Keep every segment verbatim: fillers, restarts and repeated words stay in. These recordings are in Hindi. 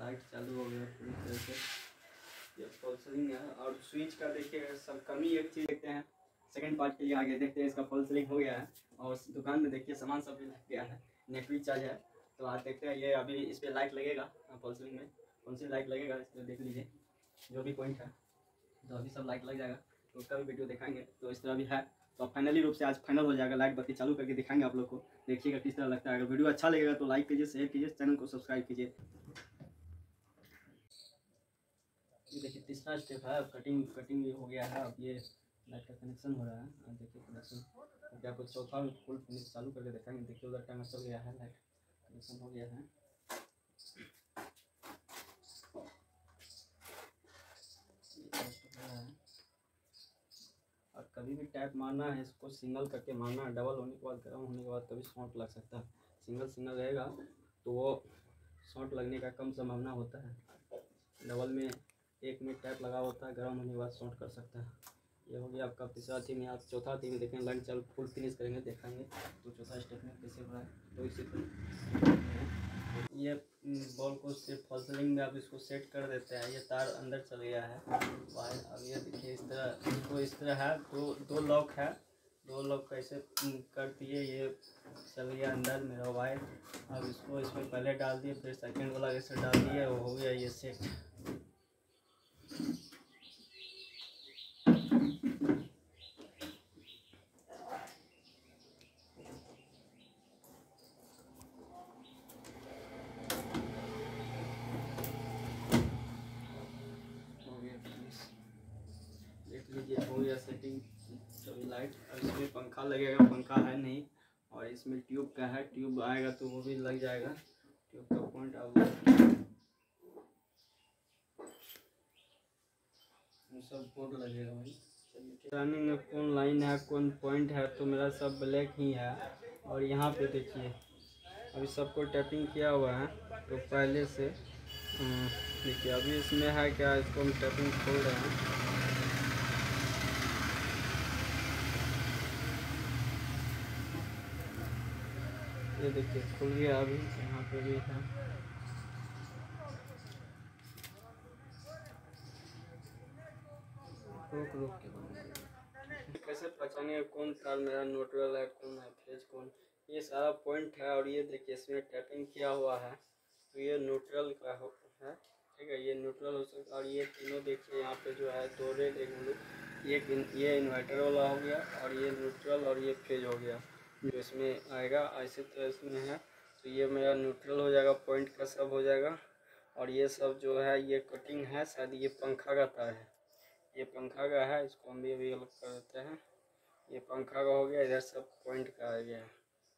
लाइट चालू हो गया पूरी तरह से, ये फॉल सीलिंग है। और स्विच का देखिए सब कमी एक चीज़ देखते हैं, सेकंड पार्ट के लिए आगे देखते हैं। इसका फॉल सीलिंग हो गया है और दुकान में देखिए सामान सब भी लग गया है, नेट भी चार्ज है। तो आज देखते हैं ये अभी इस पर लाइट लगेगा फॉल सीलिंग में, कौन सी लाइट लगेगा इस पर देख लीजिए जो भी पॉइंट है। तो अभी सब लाइट लग जाएगा तो उसका भी वीडियो दिखाएंगे। तो इस तरह भी है, तो फाइनली रूप से आज फाइनल हो जाएगा, लाइट बत्ती चालू करके दिखाएंगे आप लोग को, देखिएगा किस तरह लगता है। अगर वीडियो अच्छा लगेगा तो लाइक कीजिए, शेयर कीजिए, चैनल को सब्सक्राइब कीजिए। देखिए तीसरा स्टेप है, कटिंग कटिंग भी हो गया है। अब ये लाइट का कनेक्शन हो रहा है, अब देखिए कनेक्शन हो गया। आपको चौथा फुल फिनिश चालू करके दिखाएंगे। देखिए उधर टाइम चल गया है, लाइट कनेक्शन हो गया है। और कभी भी टैप मारना है इसको सिंगल करके मारना है, डबल होने के बाद गर्म होने के बाद कभी शॉर्ट लग सकता है। सिंगल सिंगल रहेगा तो वो शॉर्ट लगने का कम संभावना होता है। डबल में एक मिनट टैप लगा होता है, गर्म होने के बाद शॉर्ट कर सकता है। ये हो गया आपका तीसरा थीम। यहाँ चौथा थीम देखें, लाइन चालू फुल फिनिश करेंगे दिखाएंगे। तो चौथा स्टेप में कैसे हो रहा है तो इसी ये बॉल को सिर्फ फॉल सीलिंग में आप इसको सेट कर देते हैं। ये तार अंदर चल गया है वायर। अब ये देखिए इस तरह, इसको इस तरह है, दो दो लॉक है, दो लॉक कैसे कर दिए, ये चल गया अंदर मेरा वायर। अब इसको इसमें पहले डाल दिए, फिर सेकंड वाला ऐसे डाल दिए, वो हो गया ये सेट। देख लीजिए हो गया सेटिंग सभी लाइट। और इसमें पंखा लगेगा, पंखा है नहीं। और इसमें ट्यूब का है, ट्यूब आएगा तो वो भी लग जाएगा। ट्यूब का पॉइंट अब सब बोर्ड लगेगा भाई। रनिंग में कौन लाइन है कौन पॉइंट है, तो मेरा सब ब्लैक ही है। और यहाँ पे देखिए अभी सबको टैपिंग किया हुआ है, तो पहले से देखिए अभी इसमें है क्या, इसको हम टैपिंग खोल रहे हैं। ये देखिए खुल गया, अभी यहाँ पे भी है। रुक रुक के कैसे पहचानिए कौन तार मेरा न्यूट्रल है, कौन है फेज, कौन, ये सारा पॉइंट है। और ये देखिए इसमें टैपिंग किया हुआ है, तो ये न्यूट्रल का है, ठीक है, ये न्यूट्रल हो सकता है। और ये तीनों देखिए यहाँ पे जो है दो रेड एक ब्लू, ये ये इन्वर्टर वाला हो गया, और ये न्यूट्रल और ये फेज हो गया जो इसमें आएगा। ऐसे तो इसमें है, तो ये मेरा न्यूट्रल हो जाएगा, पॉइंट का सब हो जाएगा। और ये सब जो है ये कटिंग है, शायद ये पंखा का तार है, ये पंखा का है, इसको हम भी अभी अलग कर देते हैं। ये पंखा का हो गया, इधर सब पॉइंट का आ गया।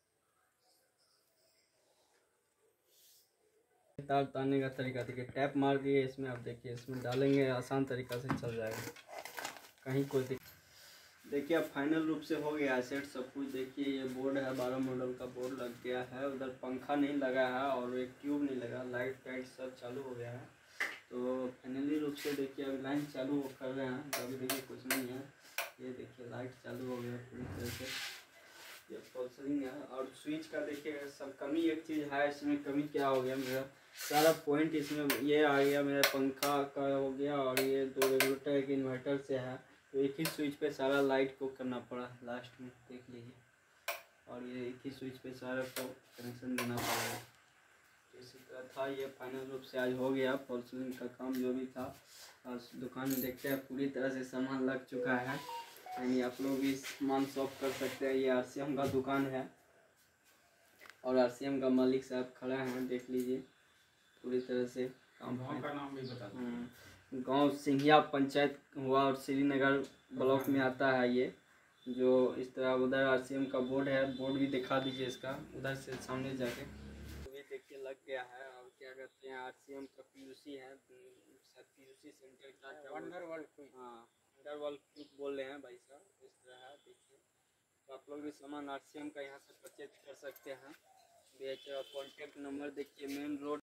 तार तारने का तरीका देखिए, टैप मार दिए इसमें, अब देखिए इसमें डालेंगे, आसान तरीका से चल जाएगा, कहीं कोई दिक्कत। देखिए अब फाइनल रूप से हो गया है सेट सब कुछ। देखिए ये बोर्ड है, बारह मॉडल का बोर्ड लग गया है, उधर पंखा नहीं लगा है और एक ट्यूब नहीं लगा, लाइट फाइट सब चालू हो गया है। तो फाइनली रूप से देखिए अभी लाइन चालू कर रहे हैं, तो अभी देखिए कुछ नहीं है। ये देखिए लाइट चालू हो गया पूरी तरह से, ये फॉल सीलिंग है। और स्विच का देखिए सब कमी एक चीज़ है इसमें, कमी क्या हो गया, मेरा सारा पॉइंट इसमें ये आ गया, मेरा पंखा का हो गया और ये दो रेगुलेटर एक इन्वर्टर से है, तो एक ही स्विच पे सारा लाइट को करना पड़ा लास्ट में, देख लीजिए। और ये एक ही स्विच पे सारा को कनेक्शन देना पड़ा, इसी तरह था। ये फाइनल रूप से आज हो गया फॉल सीलिंग का काम जो भी था। और दुकान में देखते हैं पूरी तरह से सामान लग चुका है, यानी आप लोग भी सामान शॉप कर सकते हैं। ये आरसीएम का दुकान है और आरसीएम का मालिक साहब खड़ा हैं, देख लीजिए पूरी तरह से काम। गाँव का नाम भी बता दो। गाँव सिंघिया पंचायत हुआ और श्रीनगर ब्लॉक में आता है ये, जो इस तरह। उधर आरसीएम का बोर्ड है, बोर्ड भी दिखा दीजिए इसका, उधर से सामने जाके भी देखिए लग गया है। और क्या कहते हैं आरसीएम का पीयूसी है, पीयूसी सेंटर का अंडरवर्ल्ड, हाँ अंडरवर्ल्ड क्यूब बोल रहे हैं भाई साहब, इस तरह है देखिए। तो आप लोग भी सामान आरसीएम का यहाँ से परचेज कर सकते हैं। कॉन्टेक्ट नंबर देखिए, मेन रोड